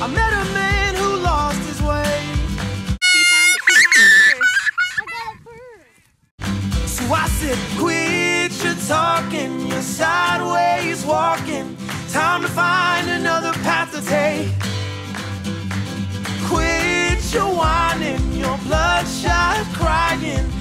I met a man who lost his way. So I said, quit your talking, you're sideways walking. Time to find another path to take. Quit your whining, your bloodshot crying.